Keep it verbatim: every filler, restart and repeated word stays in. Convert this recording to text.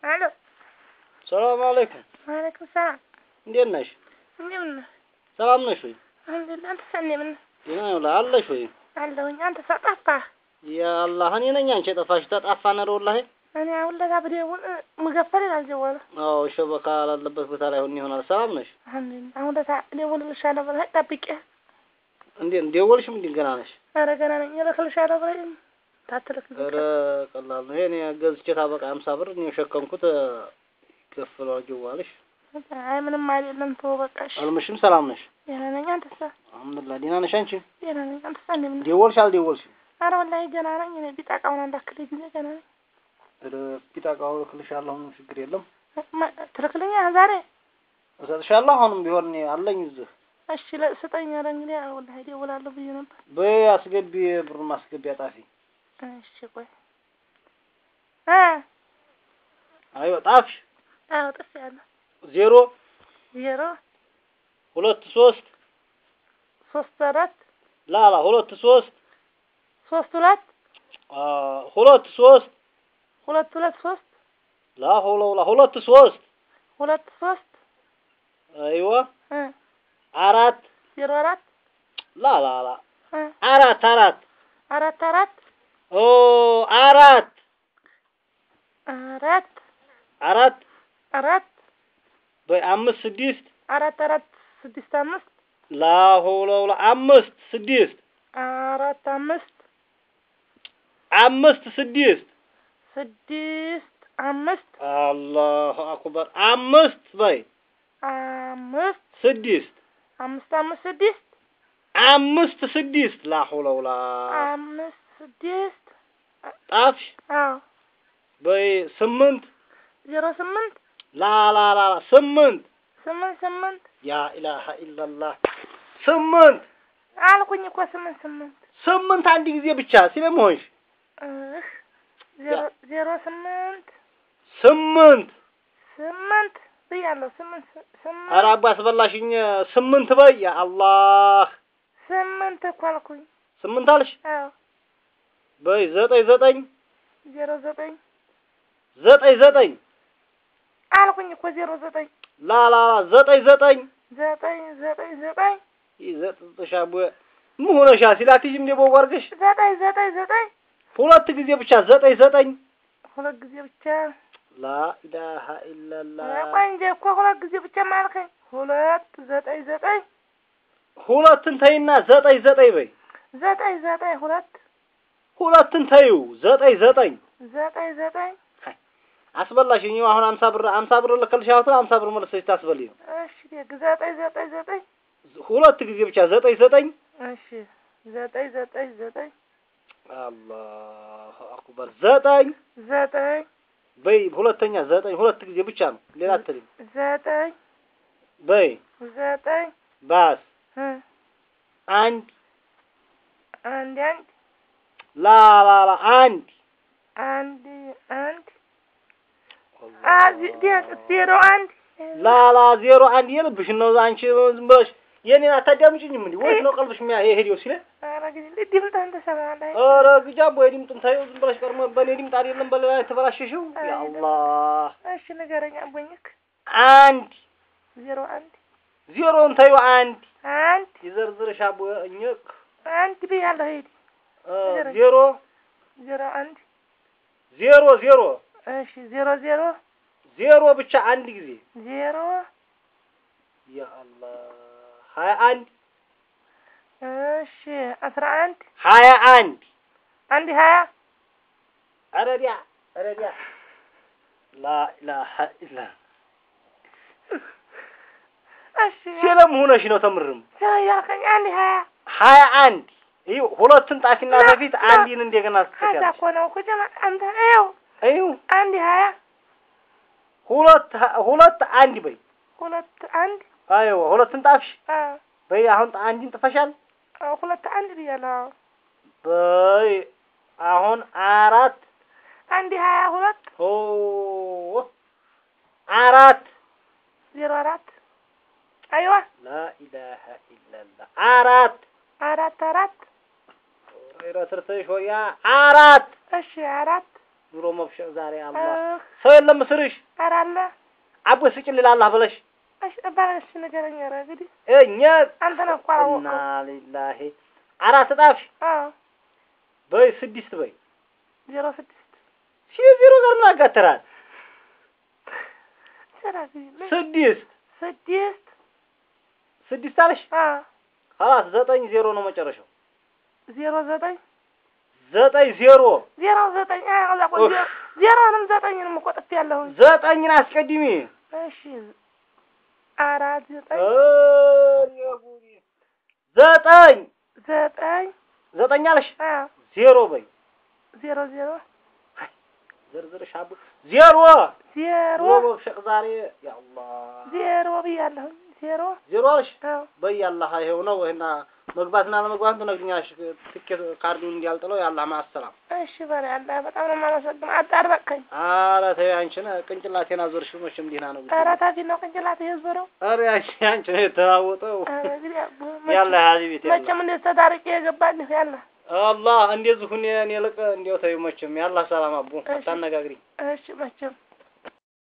الو السلام عليكم. وعليكم السلام. እንዴት ነሽ? እንደምን ነህ? ሰላም ነሽ ወይ? አልሐምዱሊላህ። አንተ ሰኔ ምን ደህና ነው አለሽ ወይ? አለሁኝ። አንተ ጠፋህ። ያ አላህ እኔ ነኝ አንቺ ጠፋሽ። ተጣፋን ነው ወላሂ። እኔ አሁን ለጋ ብደውል መገፈል አልጀወለ። አዎ ሸበካ አላለበት ቦታ ላይ ሆኜ ይሆናል። ሰላም ነሽ? አልሐምዱሊላህ። አሁን ለታ ደውልልሻለሁ ብለህ ጠብቄህ እንዴ ደውልሽም እንዴ ገና ነሽ? ኧረ ገና ነኝ። እልክልሻለሁ ብለህ ታትልክ ኧረ ቀላል ነው። እኔ ገዝቼ ታበቃ ሃምሳ ብር ነው የሸከምኩት ከፍለው ጀዋልሽ። አይ ምንም አይደለም ተው በቃሽ። አልመሽም ሰላም ነሽ? ደህና ነኝ። አንተስ? አልሐምዱሊላህ ደህና ነሽ አንቺ? ደህና ነኝ። አንተስ እንደምን ነህ? ደወልሽ አልደወልሽ? ኧረ ወላሂ ገና ነኝ። እኔ ቢጣቃውን አንዳክል ጊዜ ገና ነኝ። ኧረ ቢጣቃው እልክልሻለሁ ችግር የለም። ትልክልኛ ዛሬ እሰጥሻለሁ። አሁንም ቢሆን አለኝ እዚህ። እሺ ለስጠኝ። ኧረ እንግዲህ ወላሂ ደውላለሁ ብዬ ነበር። በይ አስገቢ ብር ማስገቢ አጣፊ። እሺ ቆይ እ አይው ጣፍሽ? አዎ ጥፊያለሁ። ዜሮ ዜሮ ሁለት ሶስት ሶስት አራት ላላ ሁለት ሶስት ሶስት ሁለት አ ሁለት ሶስት ሁለት ሁለት ሶስት ላ ሁለት ሁለት ሶስት ሁለት ሶስት አይዋ እ አራት ዜሮ አራት ላ ላ ላ አራት አራት አራት አራት ኦ አራት አራት አራት አራት በአምስት ስድስት አራት አራት ስድስት አምስት ላ ሁለት አምስት ስድስት አራት አምስት አምስት ስድስት ስድስት አምስት አላሁ አክበር አምስት በይ አምስት ስድስት አምስት አምስት ስድስት አምስት ስድስት ላ ሁለት አምስት ስድስት ጣፍሽ አዎ በይ ስምንት ዜሮ ስምንት ላ ላ ላ ስምንት ስምንት ስምንት ያ ኢላሃ ኢላላህ ስምንት አልኩኝ እኮ ስምንት ስምንት ስምንት አንድ ጊዜ ብቻ ስለምሆንሽ እህ ዜሮ ዜሮ ስምንት ስምንት ስምንት ብያለሁ። ስምንት ስምንት ኧረ አባ አስበላሽኝ። ስምንት በይ ያ አላህ ስምንት እኮ አልኩኝ። ስምንት አልሽ? አዎ በይ ዘጠኝ ዘጠኝ ዜሮ ዘጠኝ ዘጠኝ ዘጠኝ አልኩኝ እኮ ዜሮ ዘጠኝ ላ ላ ላ ዘጠኝ ዘጠኝ ዘጠኝ ዘጠኝ ዘጠኝ ይዘጥሻቡ ምሆነሻ ሲላትሽም ደቦ ወርገሽ ዘጠኝ ዘጠኝ ዘጠኝ ሁለት ጊዜ ብቻ ዘጠኝ ዘጠኝ ሁለት ጊዜ ብቻ ላ ኢላሃ ኢላላህ ቆንጆ እኮ ሁለት ጊዜ ብቻ ማልከኝ። ሁለት ዘጠኝ ዘጠኝ ሁለትን ተይና ዘጠኝ ዘጠኝ በይ ዘጠኝ ዘጠኝ ሁለት ሁለትን ተይው ዘጠኝ ዘጠኝ ዘጠኝ ዘጠኝ አስበላሽኝ። አሁን ሃምሳ ብር ሃምሳ ብር ለከልሻው ሃምሳ ብር መልሰሽ ታስበልኝ። እሺ ዘጠኝ ዘጠኝ ዘጠኝ ሁለት ጊዜ ብቻ ዘጠኝ ዘጠኝ እሺ ዘጠኝ ዘጠኝ ዘጠኝ አላሁ አክበር ዘጠኝ ዘጠኝ በይ ሁለተኛ ዘጠኝ ሁለት ጊዜ ብቻ ነው ሌላ አትልም። ዘጠኝ በይ ዘጠኝ ባስ እ አንድ አንድ አንድ ላ ላ ላ አንድ አንድ አንድ አዚ ዜሮ አንድ ላ ላ ዜሮ አንድ የልብሽ ነው አንቺ ዝም ብለሽ የኔን አታዳምጪኝም እንዴ? ወይስ ነው ቀልብሽ ሚያ ሄዲው ሲለ ኧረ ግን ድምፅ አንተ ሰማለህ? ኧረ ግጃቦ ድምፅን ታዩ ዝም ብለሽ ቀርሞ በኔ ድምፅ አይደለም በሌላ ተበላሽሽው። ያ አላህ እሺ ንገረኝ አቦኝክ አንድ ዜሮ አንድ ዜሮን ታዩ አንድ አንድ ይዘርዝርሽ አቦኝክ አንድ ብያለሁ። ሄዲ ዜሮ ዜሮ አንድ ዜሮ ዜሮ እሺ ዜሮ ዜሮ ዜሮ ብቻ አንድ ጊዜ ዜሮ ያ አላህ ሀያ አንድ እሺ አስራ አንድ ሀያ አንድ አንድ ሀያ አረዲያ አረዲያ ላ ኢላሃ ኢላ እሺ ሰላም ሆነሽ ነው ተምርም ያከኝ አንድ ሀያ ሀያ አንድ ይኸው ሁለቱን ጣፊና በፊት አንዲን እንደገና አስተካክል። አዛ እኮ ነው እኮ ጀማ አንተ ይኸው ይኸው አንድ ሀያ ሁለት ሁለት አንድ በይ ሁለት አንድ አይዋ ሁለቱን ጣፍሽ አ በይ አሁን አንዲን ጥፈሻል። ሁለት አንድ ብያለሁ። በይ አሁን አራት አንድ ሀያ ሁለት ኦ አራት ዜሮ አራት አይዋ ላ ኢላሃ ኢላላህ አራት አራት አራት ረትርተሽ ወያ አራት እሺ አራት ኑሮ መብሸቅ ዛሬ አላህ ሰው የለም ስርሽ ኧረ አለ አቦ ስጭልኝ አላህ ብለሽ እሺ ባለሽ ነገረኛ ኧረ እንግዲህ እኛ አንተ ነው እኮ አላወቀው እና ሊላሂ አራት ጣፍ አዎ በይ ስድስት በይ ዜሮ ስድስት ሺ ዜሮ ጋር ምን አጋተራል ስድስት ስድስት ስድስት አለሽ አዎ خلاص ዘጠኝ ዜሮ ነው መጨረሻው ዜሮ ዘጠኝ ዘጠኝ ዜሮ ዜሮ ዘጠኝ አላ ቆይ ዜሮንም ዘጠኝንም እኮ ጥፍ ያለው ዘጠኝን አስቀድሚ እሺ አራት ዘጠኝ እየጉዲ ዘጠኝ ዘጠኝ ዘጠኝ አለሽ አዎ ዜሮ በይ ዜሮ ዜሮ ዝርዝርሽ አቡ ዜሮ ዜሮ ወብሸቅ ዛሬ ያ አላህ ዜሮ ብያለሁ ዜሮ ዜሮ አለሽ አዎ በይ አላህ ይሄው ነው እና መግባትና ለመግባት ትነግኛለሽ ትኬት ካርዱን እንዲያልጥለው ያላህ ማሰላም እሺ በለ አላ በጣም ነው የማመሰግነው አጣርበከኝ ኧረ ተይ አንቺን ቅንጭላቴን አዞርሽው መቼም ዲና ነው ኧረ ታዲያ ነው ቅንጭላቴ የዞረው ኧረ አንቺ አንቺ ተራወጠው ያላ ሀቢብቴ መቼም እንደ ተዳርቄ የገባልህ ያላ አላህ እንደዚህ ሁኔ እኔ ልቅ እንደው ተይው መቼም ያላ ሰላም አቡ አታነጋግሪ እሺ መቼም